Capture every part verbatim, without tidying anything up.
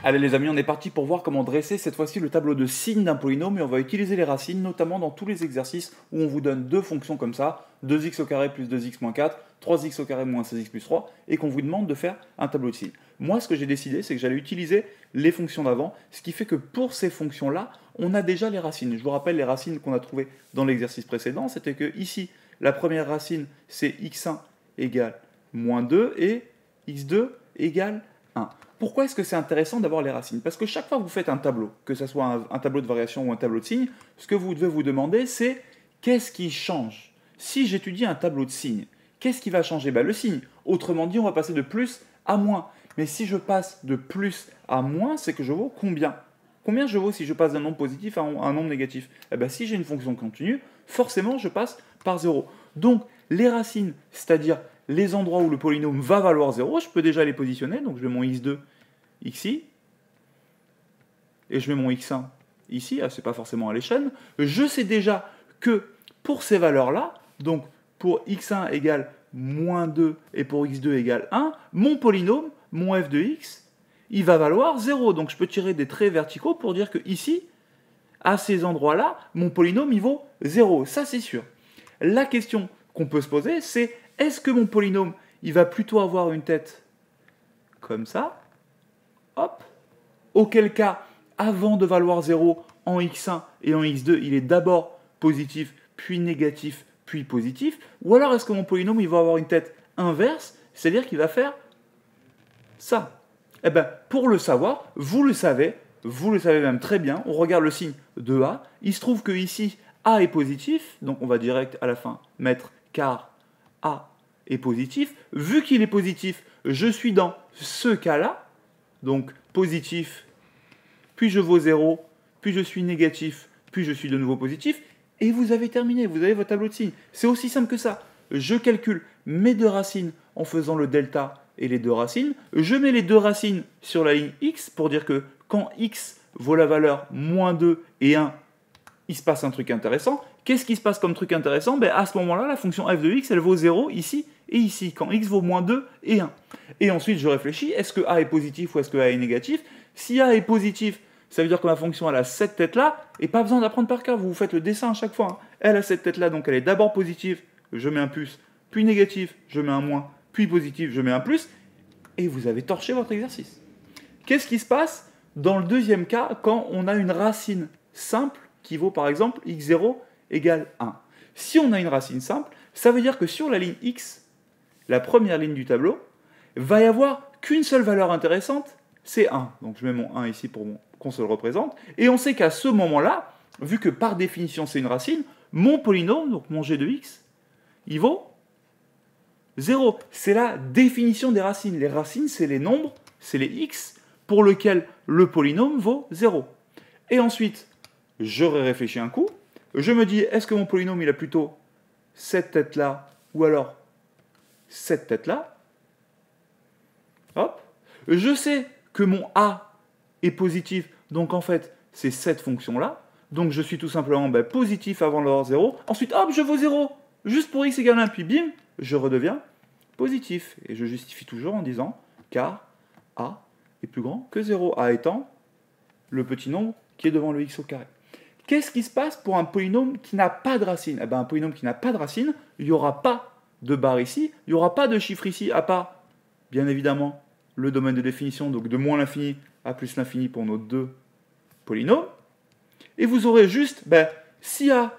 Allez les amis, on est parti pour voir comment dresser cette fois-ci le tableau de signes d'un polynôme et on va utiliser les racines, notamment dans tous les exercices où on vous donne deux fonctions comme ça, deux x au carré plus deux x moins quatre, trois x au carré moins seize x plus trois, et qu'on vous demande de faire un tableau de signes. Moi, ce que j'ai décidé, c'est que j'allais utiliser les fonctions d'avant, ce qui fait que pour ces fonctions-là, on a déjà les racines. Je vous rappelle les racines qu'on a trouvées dans l'exercice précédent, c'était que ici, la première racine, c'est x un égale moins deux et x deux égale un. Pourquoi est-ce que c'est intéressant d'avoir les racines? Parce que chaque fois que vous faites un tableau, que ce soit un, un tableau de variation ou un tableau de signes, ce que vous devez vous demander, c'est qu'est-ce qui change? Si j'étudie un tableau de signes, qu'est-ce qui va changer? Ben, le signe. Autrement dit, on va passer de plus à moins. Mais si je passe de plus à moins, c'est que je vaux combien? Combien je vaux si je passe d'un nombre positif à un nombre négatif? Eh ben, si j'ai une fonction continue, forcément, je passe par zéro. Donc, les racines, c'est-à-dire les endroits où le polynôme va valoir zéro, je peux déjà les positionner. Donc, je mets mon x deux ici, et je mets mon x un ici, ah, ce n'est pas forcément à l'échelle. Je sais déjà que pour ces valeurs-là, donc pour x un égale moins deux et pour x deux égale un, mon polynôme, mon f de x, il va valoir zéro. Donc je peux tirer des traits verticaux pour dire que ici, à ces endroits-là, mon polynôme, il vaut zéro. Ça, c'est sûr. La question qu'on peut se poser, c'est est-ce que mon polynôme, il va plutôt avoir une tête comme ça? Hop. Auquel cas, avant de valoir zéro en x un et en x deux, il est d'abord positif, puis négatif, puis positif. Ou alors est-ce que mon polynôme il va avoir une tête inverse, c'est-à-dire qu'il va faire ça? Eh bien, pour le savoir, vous le savez, vous le savez même très bien, on regarde le signe de A, il se trouve que ici, A est positif, donc on va direct à la fin mettre car A est positif. Vu qu'il est positif, je suis dans ce cas-là, donc positif, puis je vaux zéro, puis je suis négatif, puis je suis de nouveau positif, et vous avez terminé, vous avez votre tableau de signes. C'est aussi simple que ça. Je calcule mes deux racines en faisant le delta et les deux racines. Je mets les deux racines sur la ligne x pour dire que quand x vaut la valeur moins deux et un, il se passe un truc intéressant. Qu'est-ce qui se passe comme truc intéressant? Ben, à ce moment-là, la fonction f de x, elle vaut zéro ici et ici, quand x vaut moins deux et un. Et ensuite, je réfléchis, est-ce que a est positif ou est-ce que a est négatif? Si a est positif, ça veut dire que ma fonction elle a cette tête-là, et pas besoin d'apprendre par cœur, vous vous faites le dessin à chaque fois. Hein. Elle a cette tête-là, donc elle est d'abord positive, je mets un plus, puis négatif, je mets un moins, puis positif, je mets un plus, et vous avez torché votre exercice. Qu'est-ce qui se passe dans le deuxième cas quand on a une racine simple qui vaut par exemple x zéro égale un? Si on a une racine simple, ça veut dire que sur la ligne x, la première ligne du tableau, va y avoir qu'une seule valeur intéressante, c'est un. Donc je mets mon un ici pour qu'on se le représente. Et on sait qu'à ce moment-là, vu que par définition c'est une racine, mon polynôme, donc mon g de x, il vaut zéro. C'est la définition des racines. Les racines, c'est les nombres, c'est les x, pour lesquels le polynôme vaut zéro. Et ensuite, je réfléchis un coup. Je me dis, est-ce que mon polynôme, il a plutôt cette tête-là, ou alors cette tête-là? Hop. Je sais que mon a est positif, donc en fait, c'est cette fonction-là. Donc je suis tout simplement ben, positif avant l'heure zéro. Ensuite, hop, je vaux zéro, juste pour x égale un, puis bim, je redeviens positif. Et je justifie toujours en disant, car a est plus grand que zéro, a étant le petit nombre qui est devant le x au carré. Qu'est-ce qui se passe pour un polynôme qui n'a pas de racine? Eh ben, un polynôme qui n'a pas de racine, il n'y aura pas de barre ici, il n'y aura pas de chiffre ici, à part, bien évidemment, le domaine de définition, donc de moins l'infini à plus l'infini pour nos deux polynômes. Et vous aurez juste, ben, si A,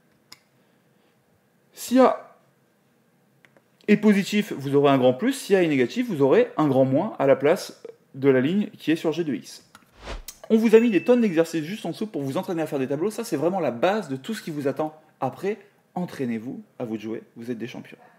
si A est positif, vous aurez un grand plus, si A est négatif, vous aurez un grand moins à la place de la ligne qui est sur g de x. On vous a mis des tonnes d'exercices juste en dessous pour vous entraîner à faire des tableaux. Ça, c'est vraiment la base de tout ce qui vous attend après. Entraînez-vous, à vous de jouer, vous êtes des champions.